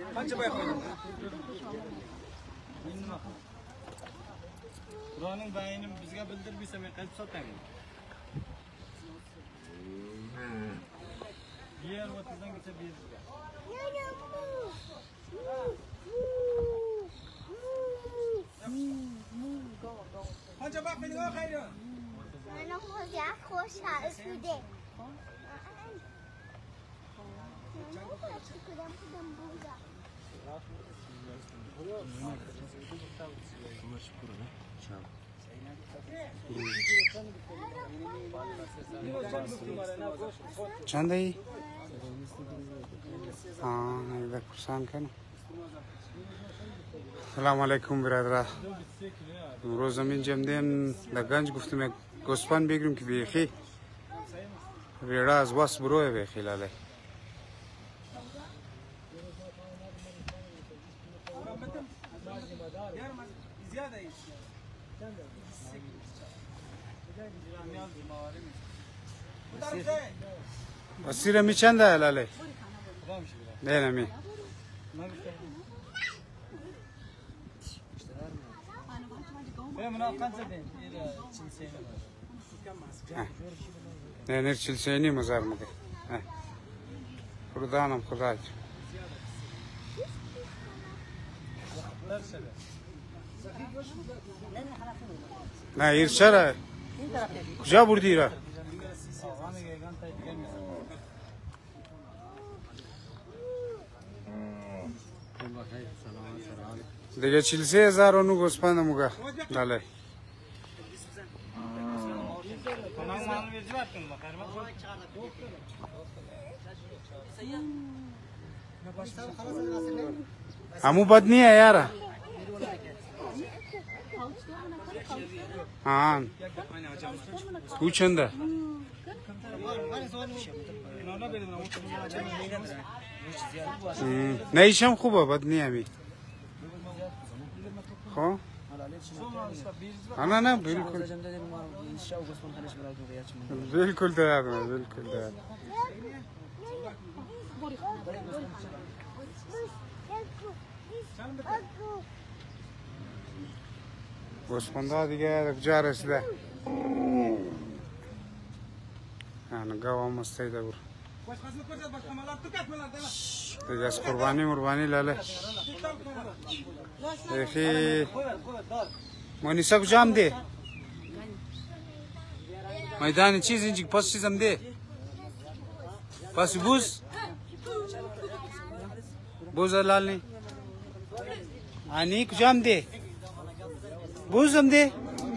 Qancha bay qo'yding? Bularning bayini bizga bildirmasa men qaytib sotaman. Yer o'tizdan kecha ber bizga. Qancha bay qo'yding xayr? Mana xo'ja xo'shal sude. چند ای؟ یک پرسان کنم. سلام علیکم برادر. امروز زمین جمدیم در گنج گفتم یک گوسفند بگیریم که بیخی ریڑه از واس بروه بیخی لاله. بسیره می چنده لاله؟ نه نمی نه نر 40 مزار مده خدانم خدا نه ایر چرا کجا بردی را دیگه 40,000 اونو گوسفند موگه لاله همو بد نیه یاره آن او چنده نه ایشم خوبه بد نیه می خب نه بالکل بالکل دادم بالکل دادم گوسفندا دیگه کجا رسیده گاو هم مستیده بر دیگه از قربانی لاله دیگه مانیسا کجا هم ده میدان چیز اینجا پاس چیزم ده پاس بوز لال نی آنی کجا هم ده بوز هم ده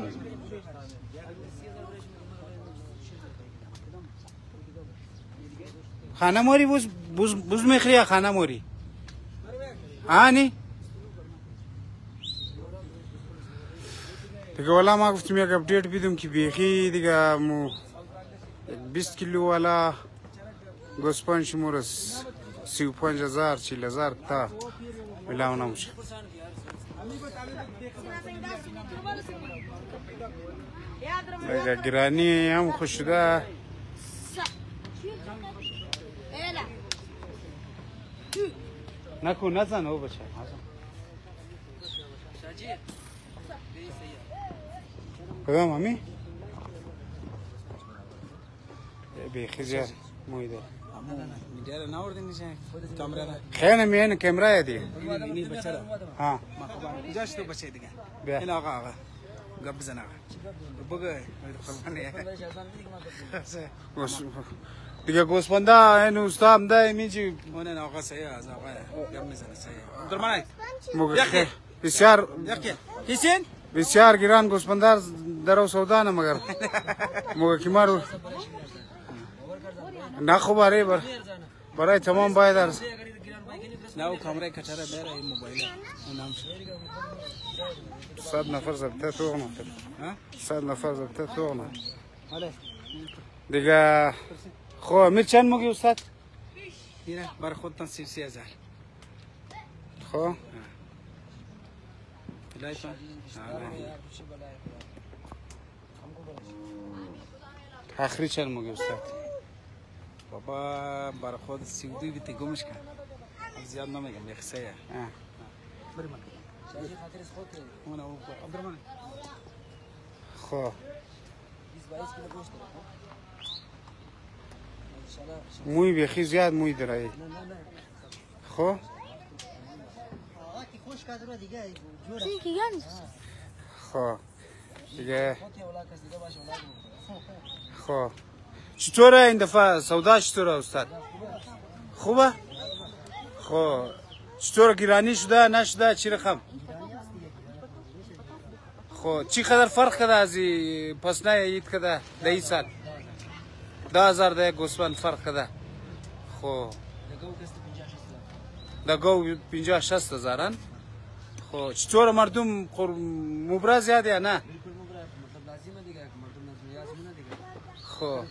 خانه موری بوز میخری خانه موری آنی دیگه والا ما گفتیم یک اپدیت بیدم که بیخی دیگه مو 20 کیلو والا گوسفند شمور 35,000 40,000 تا میلاو نمیشه دیگه گرانی هم خوش شده نزن او بچه کدام امی؟ بیخی زیاد مویده میداره نوردین نیشه کامرا نه خیلی نمیانه کامرا دیگه اینی بچه را ها کجاش تو بچه دیگه بیا این آقا گپ بزن آقا بگو قربانه دیگه گوسفندا این اوستا هم ده میچی اون آقا سایه از آقا گپ میزنه سایه درمانای مگه بسیار حسین بسیار گران گوسفندار درو سودا نه مگر مگه کیمارو نه خوبه برای تمام باید درس نه کامرای کچره بیاره این موبایل اونم 100 نفر زبطه توغنه 100 نفر زبطه توغنه دیگه خب امیر چند موگی استاد؟ اینه برای خودتان 33,000 خب لایتان آخری چند موگی استاد؟ بابا برای خود 32 بیتی گمش کن زیاد نمیگم یک سه بریم خب موی بیخی زیاد موی داره خب خب دیگه خب چطوره این دفعه سودا چطوره استاد خوبه خب چطور گرانی شده نشده چی رقم خب چی قدر فرق کرده از پس نه اید کرده ده ای سال 10,000 ده گوسفند فرق کرده خب ده گو 50-60 هزارن خب چطور مردم مبرا زیاده یا نه خب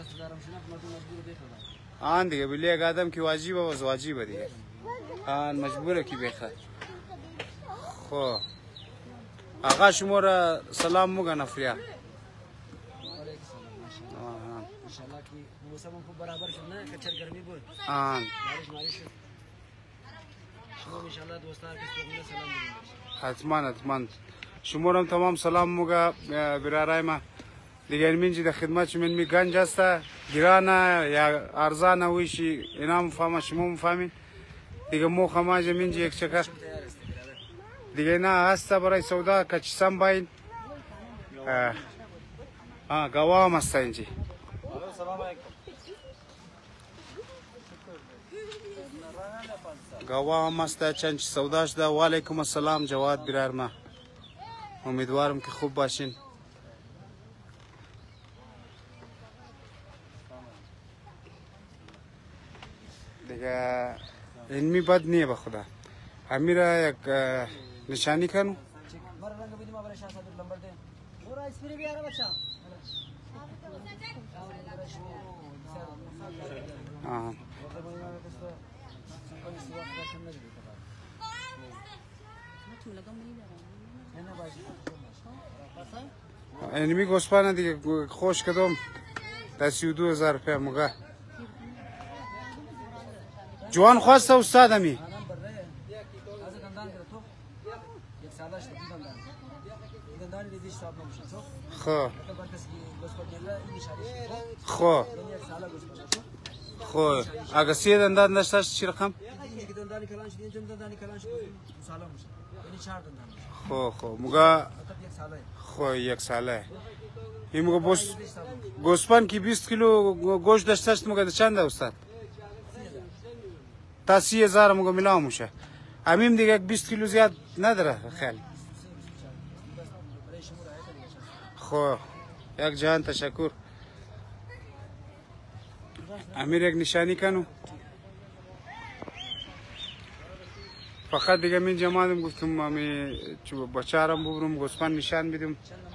آن دیگه بلی یک آدم که واجبه باز واجبه دیگه آن مجبوره که بخواد خب آقا شما را سلام مگن افریا آن حتما شما را تمام سلام مگا برارای ما دیگر منجی در خدمت من می گنج است گرانه یا ارزانه ویشی اینا مفهمه شما مفهمین دیگه مو خماج منجی یک چکر دیگه نه هست برای سودا کچسم باین گوام است اینجی گوام است چند سوداش ده و علیکم السلام جواد برار ما امیدوارم که خوب باشین دیگه علمی بد نیه به خدا امیره یک نشانی کنو علمی گوسپانه دیگه خوش کدوم 32,000 روپیه مگه جوان خواسته استاد امی خب خب خب اگه 3 دندان داشتش چی رقم خب مگه خب 1 ساله این مگه گوسپان که 20 کیلو گوشت داشتش مگه چند استاد تا 30,000 مگه میلام میشه امیم دیگه 20 کیلو زیاد نداره خیلی خب یک جهان تشکر امیر یک نشانی کنو فقط دیگه من جماعتم گفتم امی بچارم ببرم گوسفند نشان بدم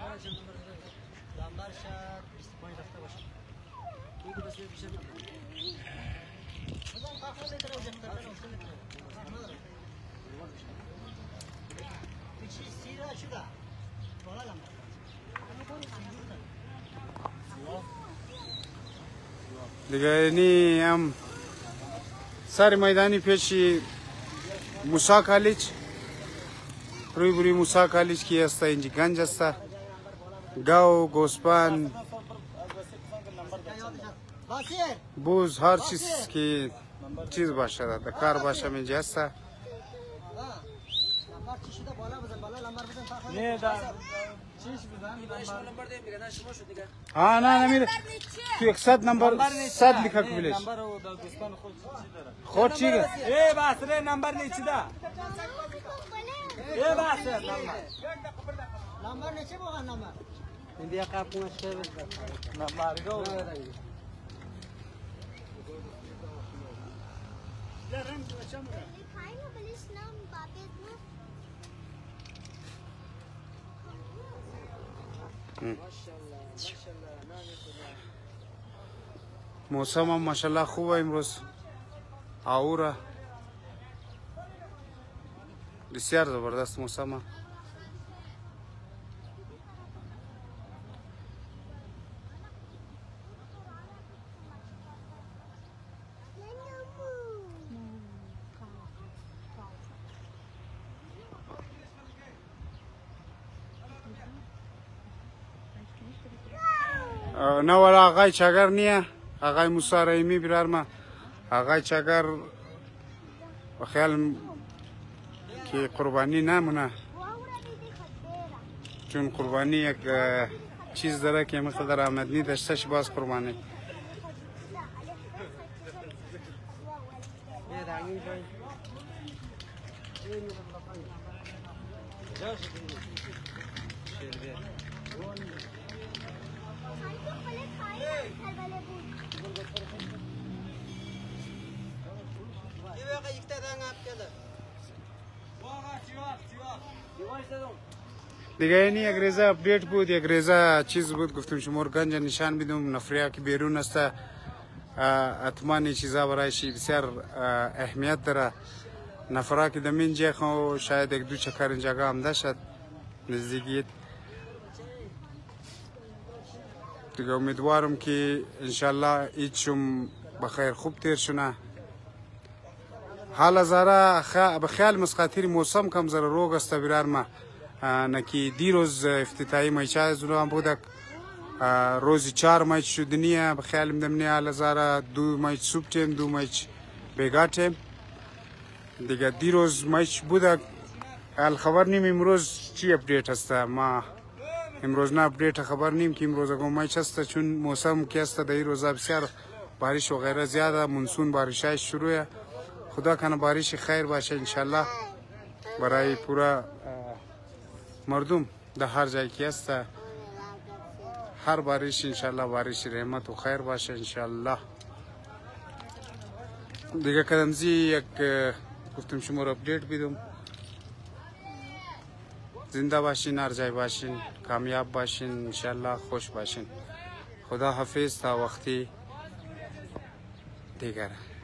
دیگه نی هم سر میدانی پیشی موسی کالیج روی بری موسی کالیج کی است اینجا گنج است گاو گوسپان بوز هر چیز که چیز باشه در کار باشه اینجا است ها نه نمیره تو 100 نمبر 100 لیکا کبلیش خود چیه ای باسره نمبر نیچه ده ای باسره نمبر نیچه بوها نمبر اندیا کپونش که نمبر گو موسم هم ماشاءالله خوبه امروز آوره بسیار زبردست موسم نه ولی آقای چاگر نیه آقای موسی رحیمی برار ما آقای چاگر و خیال که قربانی نمونه چون قربانی یک چیز داره که مقدار آمدنی داشتهش باز قربانی دیگه اینی یک ریزه اپدیت بود یک ریزه چیز بود گفتم شمار گنج نشان بدم نفریا که بیرون است حتما این چیزا برایش بسیار اهمیت داره نفرا که دمین جه خو شاید یک دو چکر اینجا هم داشت نزدیکیت دیگه امیدوارم که انشالله ایچم بخیر خوب تیر شونه حالا زاره بخیال مسقطیر موسم کم زره روگ است برار ما نکی دیروز افتتاحی میچ از هم بودک روزی 4 میچ شدنیه بخیال مدمنی حالا زاره 2 میچ صبح تیم 2 میچ بیگا تیم دیگه دیروز میچ بودک حال خبر نیم امروز چی اپدیت است ما امروز نه اپدیت خبر نیم که امروز اگه میچ است چون موسم که است در روزا بسیار بارش و غیره زیاده مونسون بارشای شروعه خدا کنه بارش خیر باشه انشالله برای پورا مردم در هر جایی که است هر بارش انشالله بارش رحمت و خیر باشه انشالله دیگه کدامزی یک گفتم شما رو اپدیت بدم زنده باشین هر جای باشین کامیاب باشین انشالله خوش باشین خدا حافظ تا وقتی دیگر